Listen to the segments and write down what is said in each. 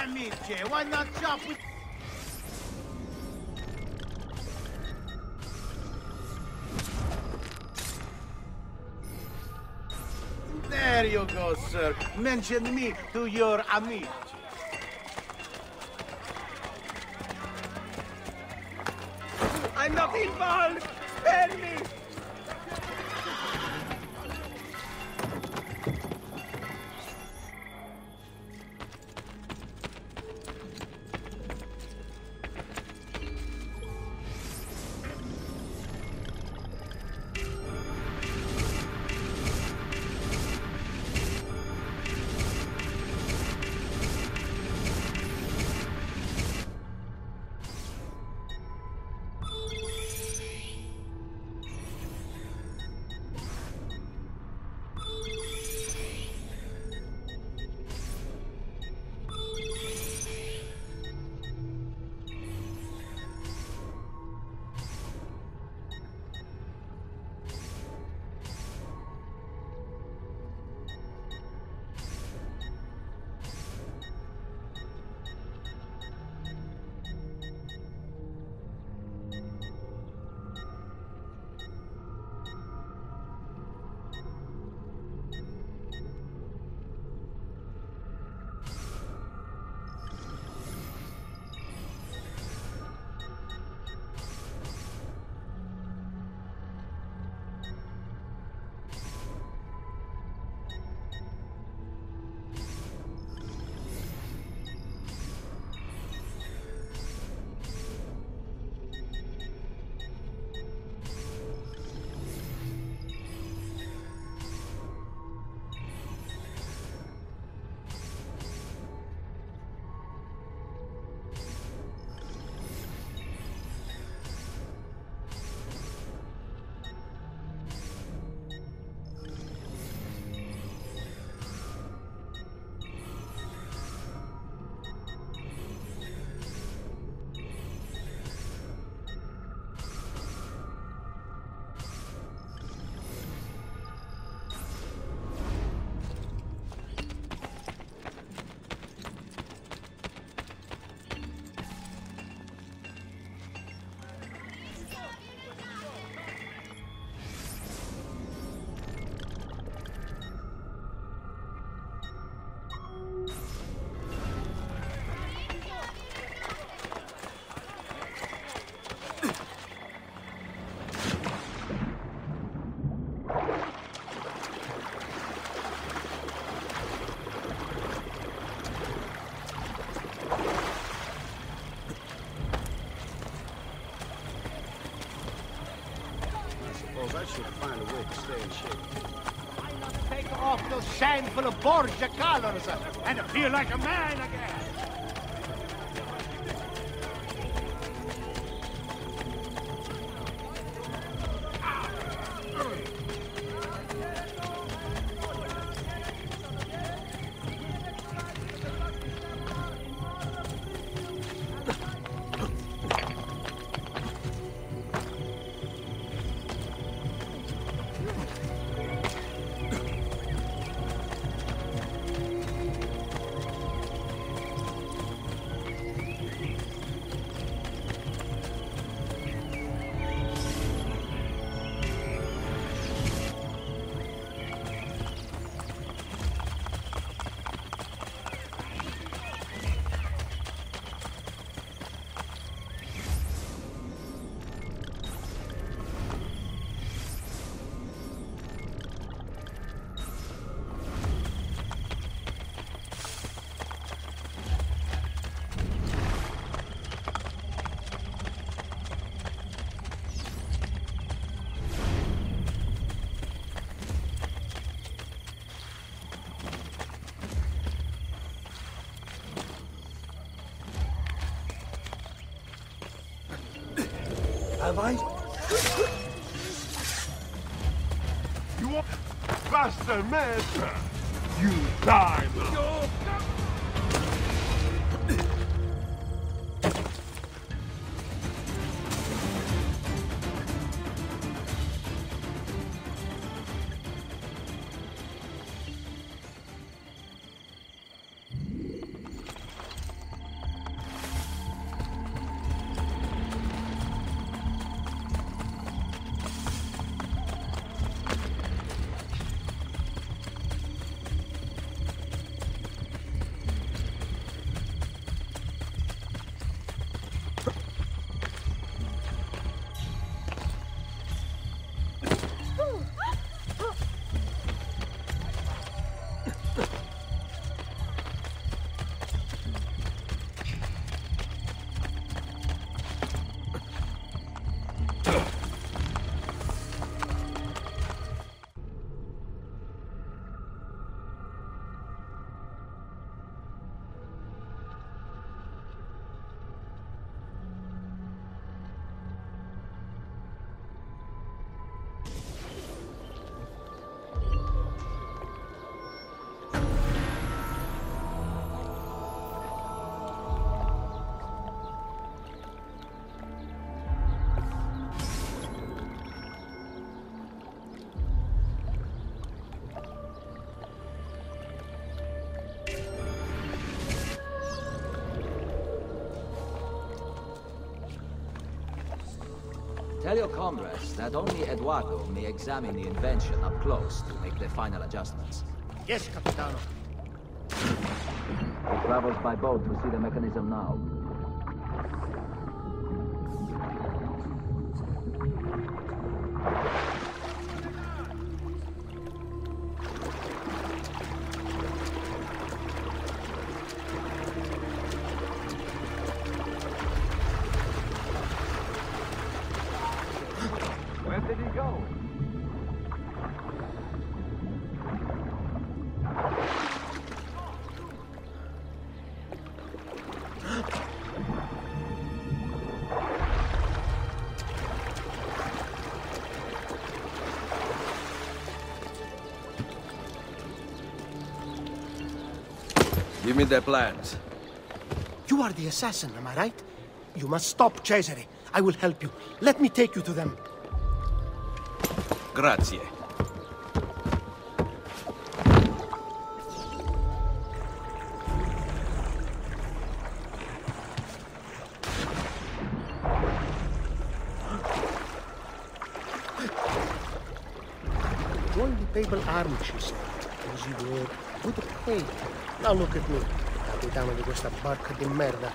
amici. Why not chop with... There you go, sir. Mention me to your amici. I'm not involved! Spare me! I should find a way to stay in shape. Why not take off those shameful Borgia collars and feel like a man again? Have I? You want faster, master? You die now. Tell your comrades that only Eduardo may examine the invention up close to make the final adjustments. Yes, Capitano. He travels by boat to see the mechanism now. Where did he go? Give me the plans. You are the assassin, am I right? You must stop Cesare. I will help you. Let me take you to them. Grazie. Join the papal army, she said. Easy work, good pay. Now look at me, capitano di questa barca di merda.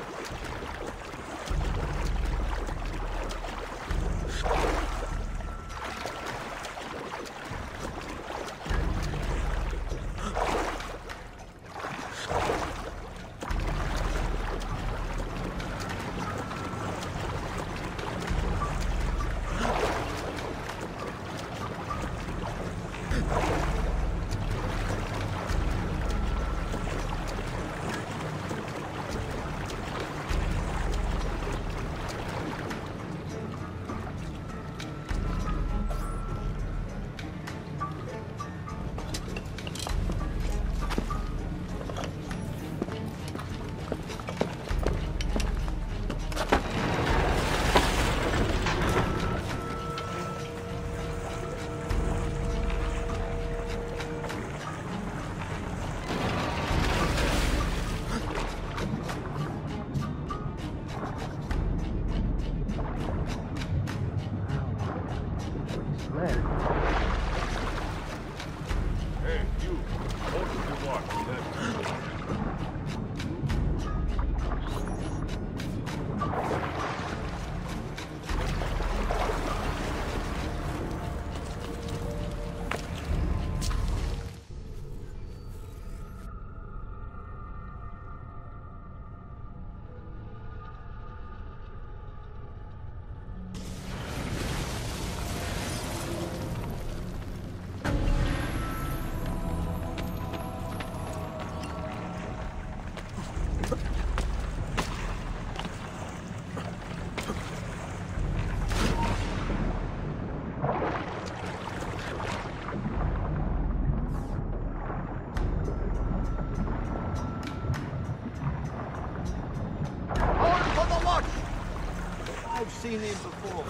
Hey, you. Hold your watch. I've seen him before.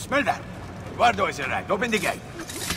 Smell that? Eduardo is arrived. Open the gate.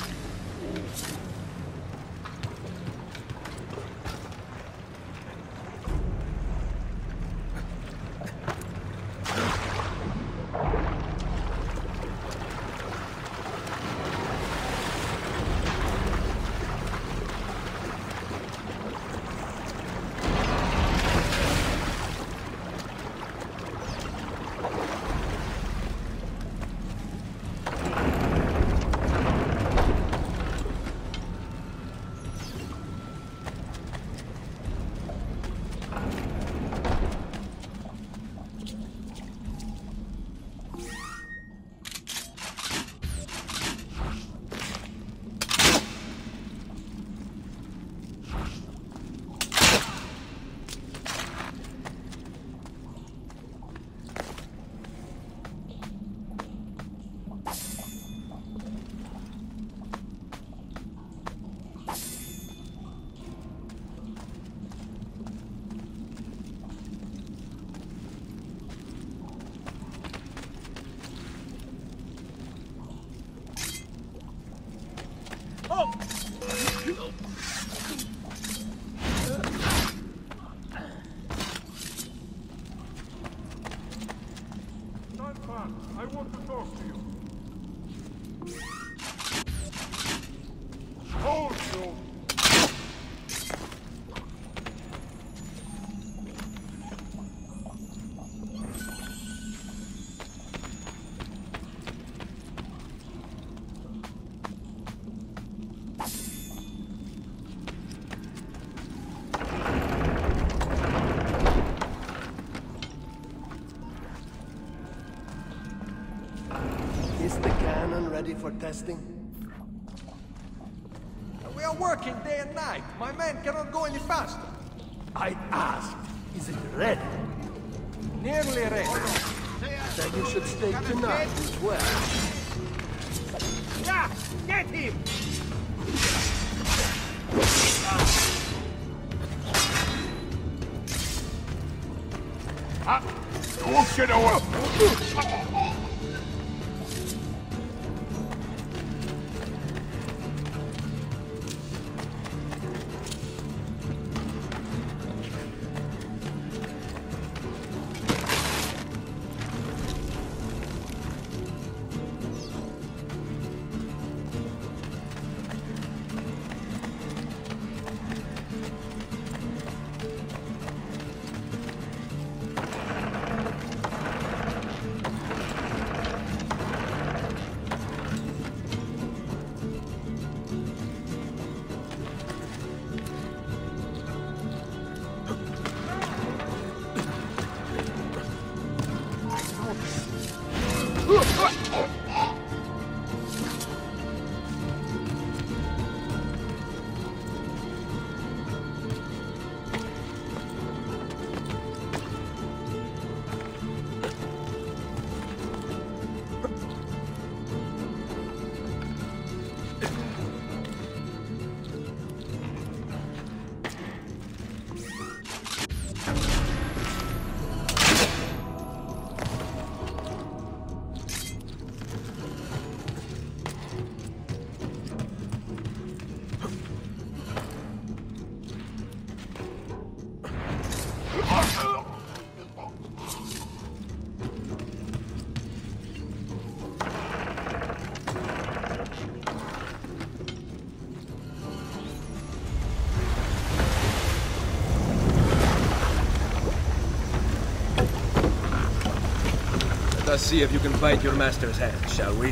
I want to talk to you. Hold you! Is the cannon ready for testing? We are working day and night. My men cannot go any faster. I asked, is it ready? Nearly ready. Then you should stay tonight as well. Yeah, get him! Don't get away! Let's see if you can bite your master's hand, shall we?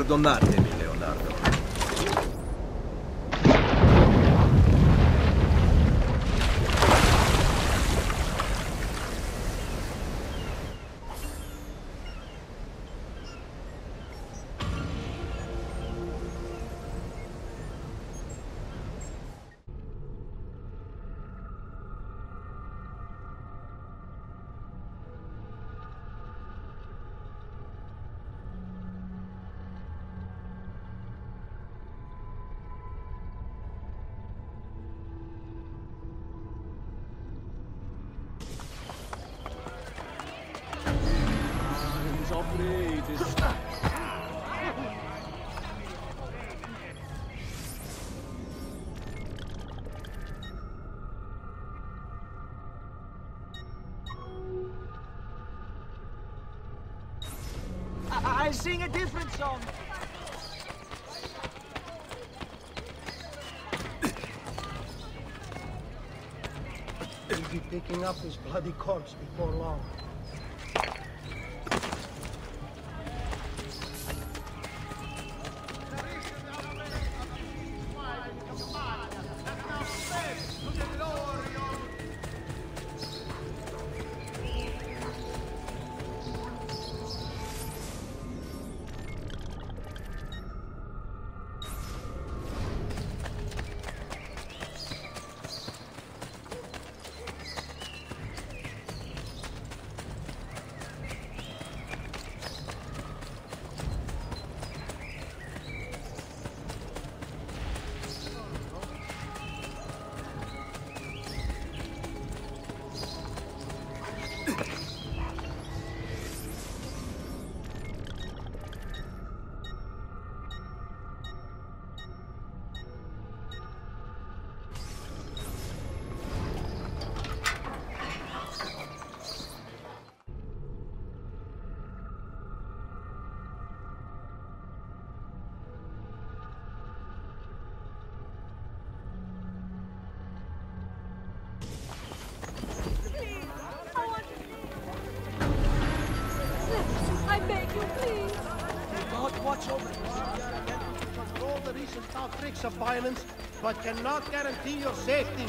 perdonartemi, Leonardo. I sing a different song. We'll be picking up his bloody corpse before long. I beg you, please. God, watch over us. We are attempting to control the recent outbreaks of violence, but cannot guarantee your safety.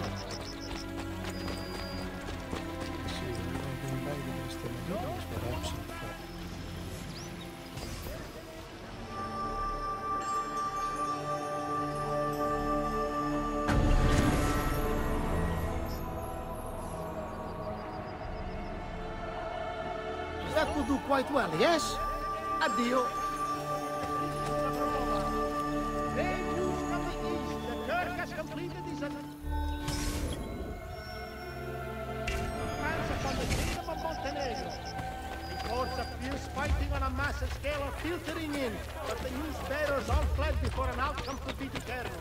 That will do quite well, yes? Addio. Brave news from the east. The Turk has completed his advance upon the kingdom of Montenegro. Reports of fierce fighting on a massive scale are filtering in, but the news bearers all fled before an outcome could be determined.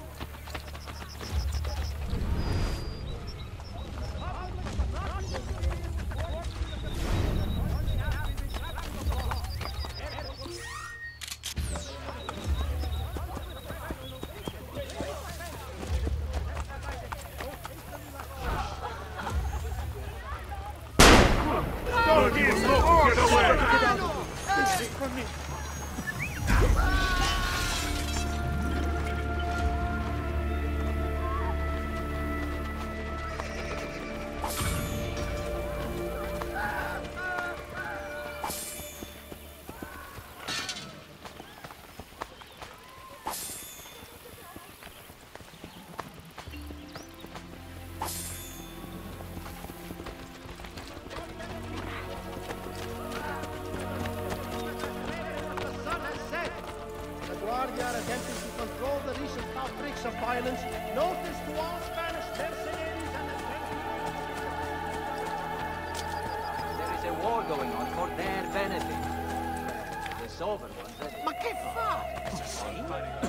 We are attempting to control the recent outbreaks of violence. Notice to all Spanish mercenaries and There is a war going on for their benefit. The sovereign ones are... Ma che fa?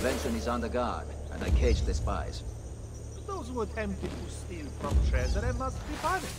invention is on the guard, and I caged the spies. Those who attempted to steal from treasury must be punished.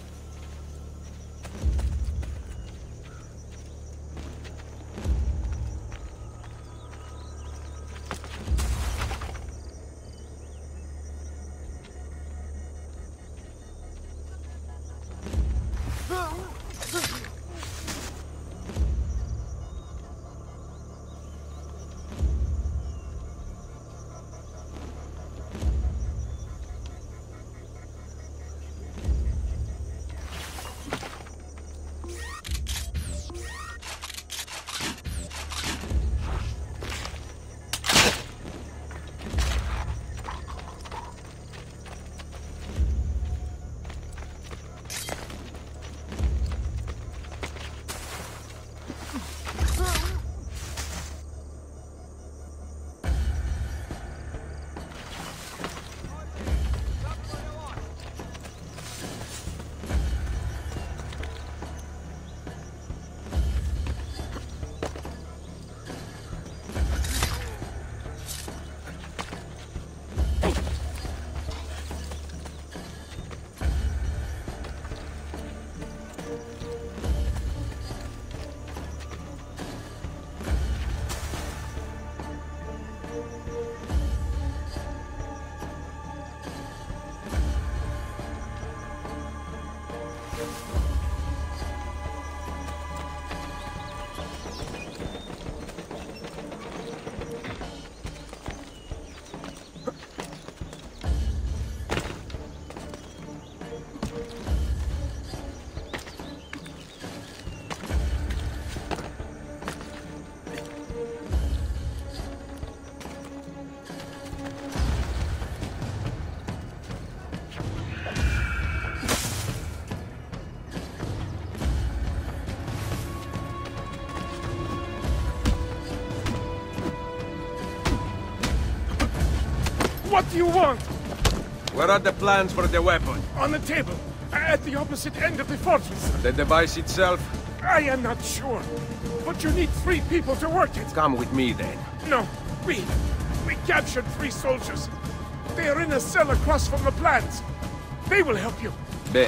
What do you want? Where are the plans for the weapon? On the table, at the opposite end of the fortress. The device itself? I am not sure, but you need 3 people to work it. Come with me then. No, we captured 3 soldiers. They are in a cell across from the plants. They will help you. Bene.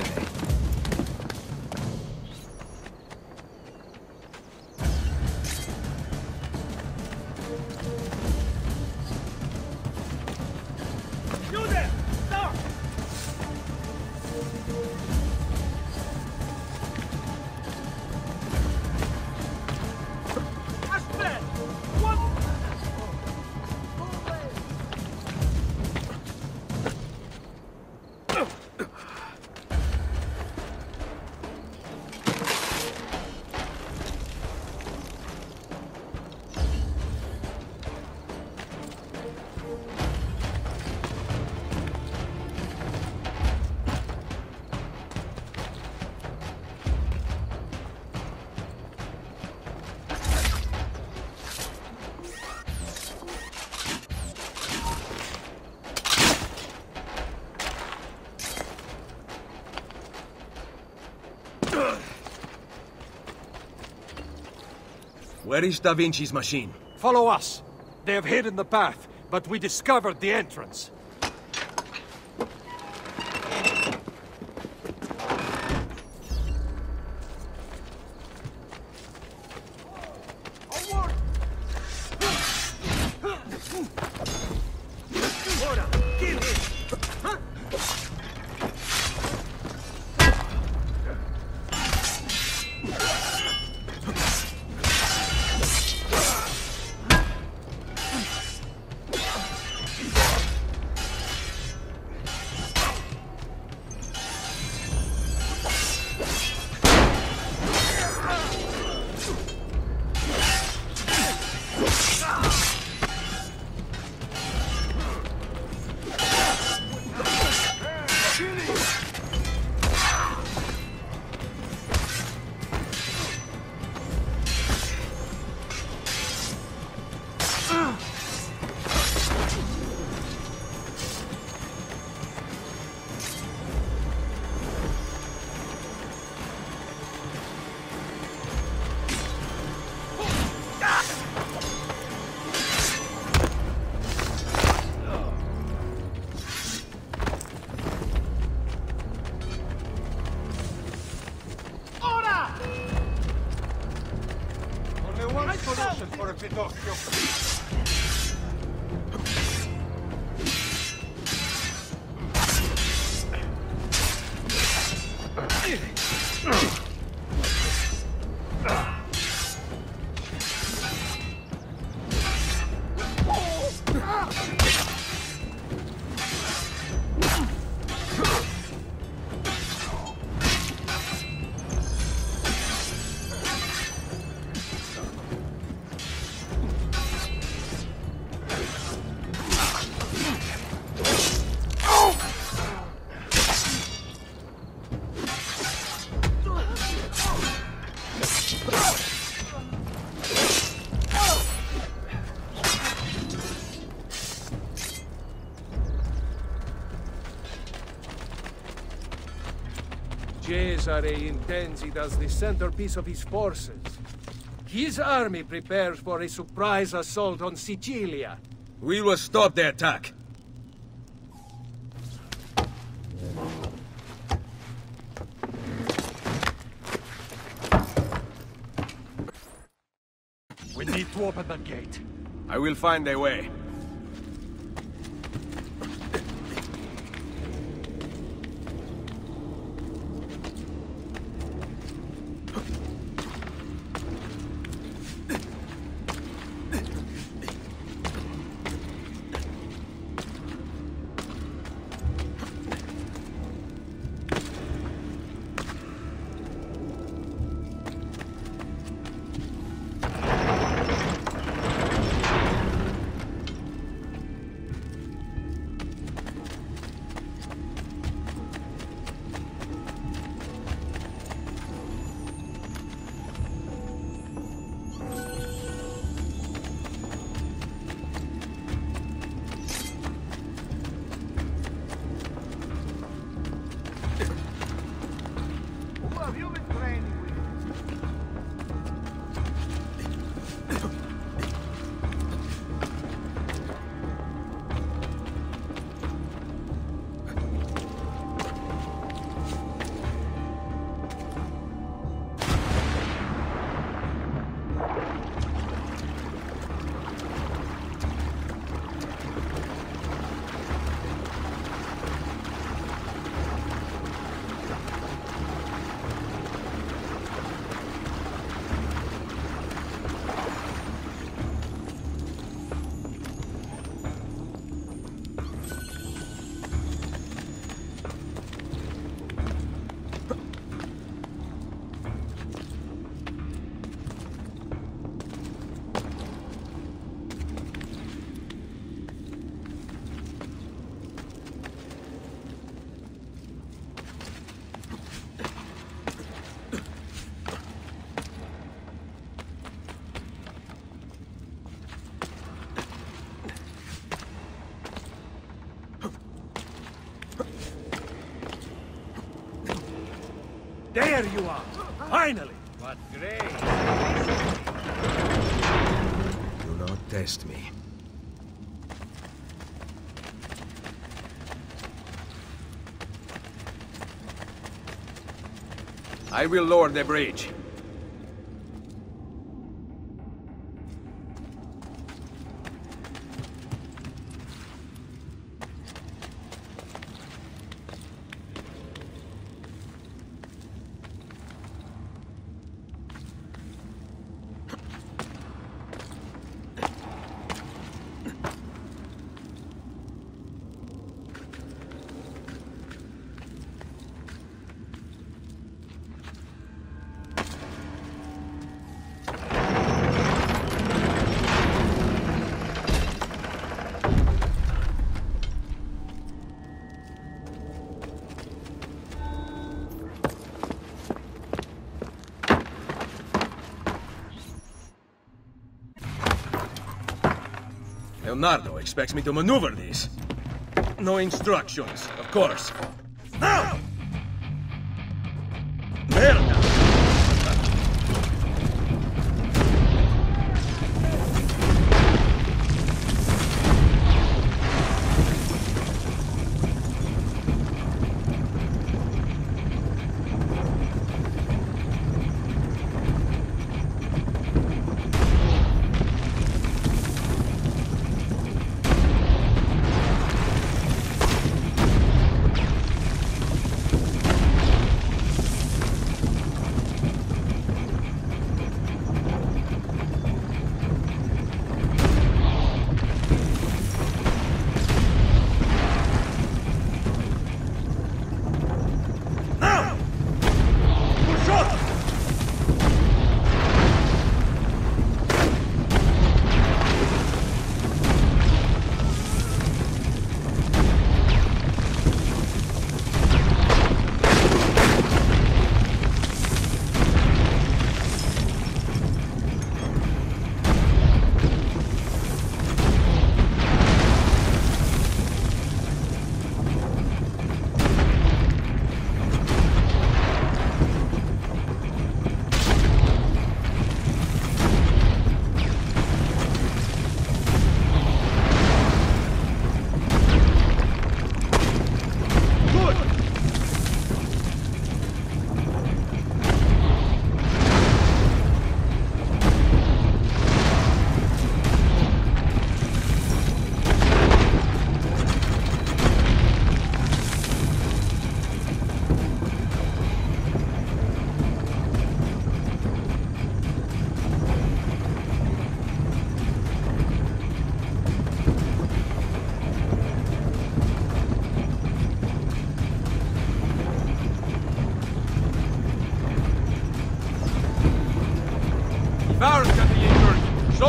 You there! Stop! Ashman! What? Where is Da Vinci's machine? Follow us. They have hidden the path, but we discovered the entrance. Cesare intends it as the centerpiece of his forces. His army prepares for a surprise assault on Sicilia. We will stop the attack. We need to open the gate. I will find a way. There you are! Finally! What grace! Do not test me. I will lower the bridge. Leonardo expects me to maneuver this. No instructions, of course. Now! Merda!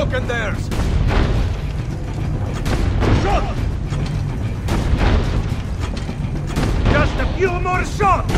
broken theirs! Shot! Just a few more shots!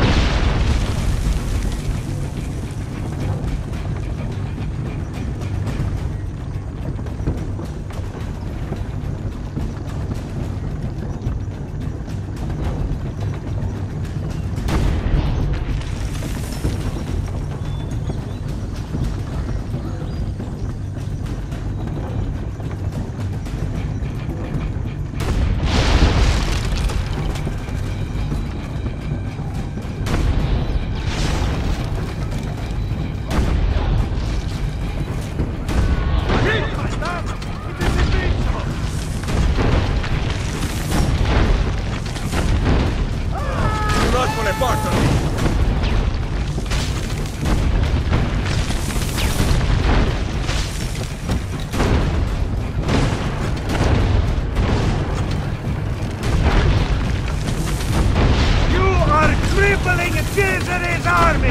Caesar's army!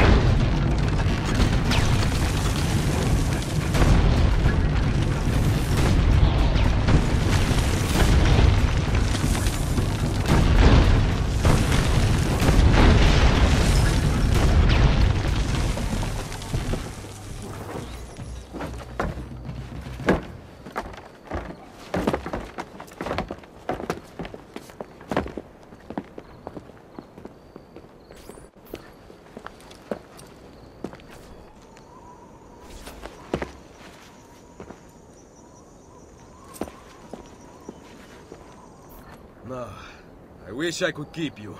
No, I wish I could keep you.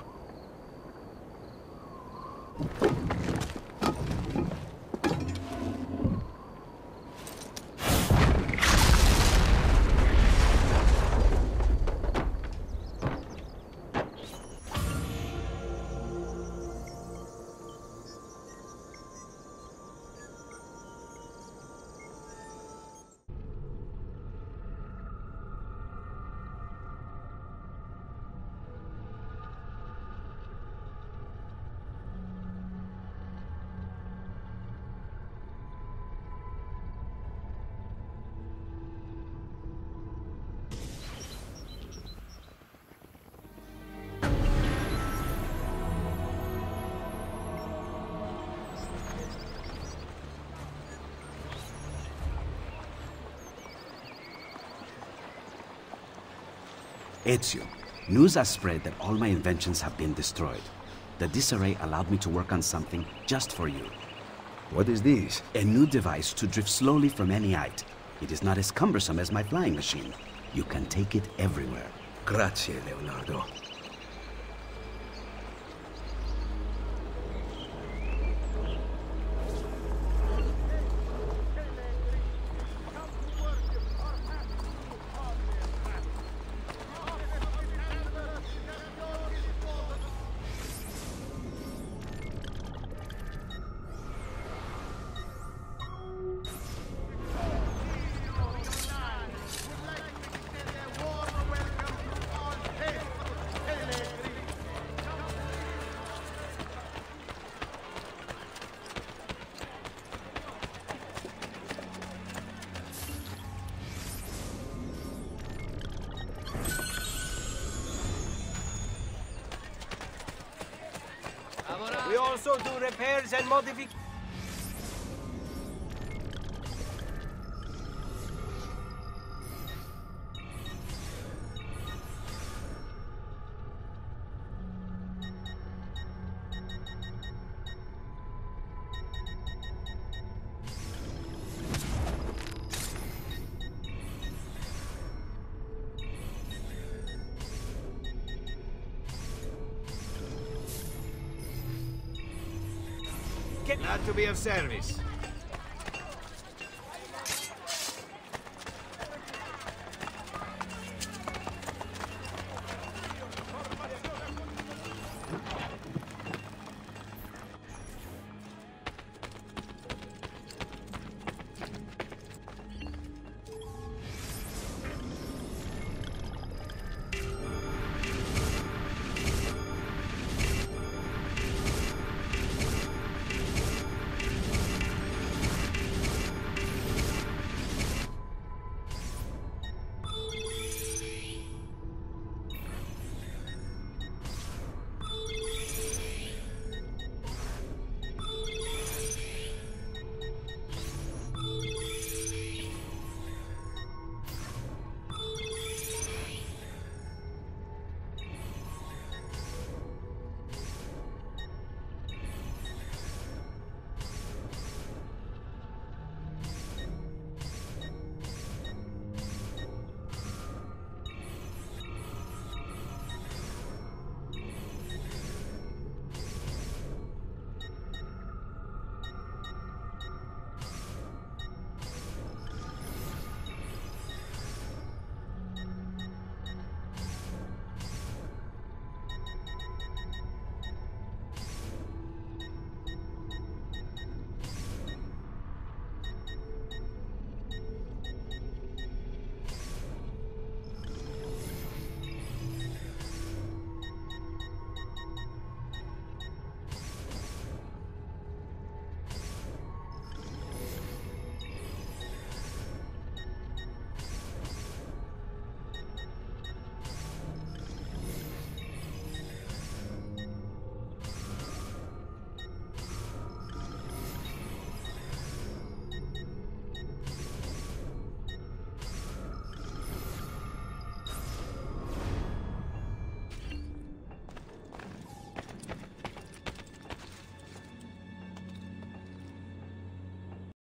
Ezio, news has spread that all my inventions have been destroyed. The disarray allowed me to work on something just for you. What is this? A new device to drift slowly from any height. It is not as cumbersome as my flying machine. You can take it everywhere. Grazie, Leonardo. We also do repairs and modifications. Not to be of service.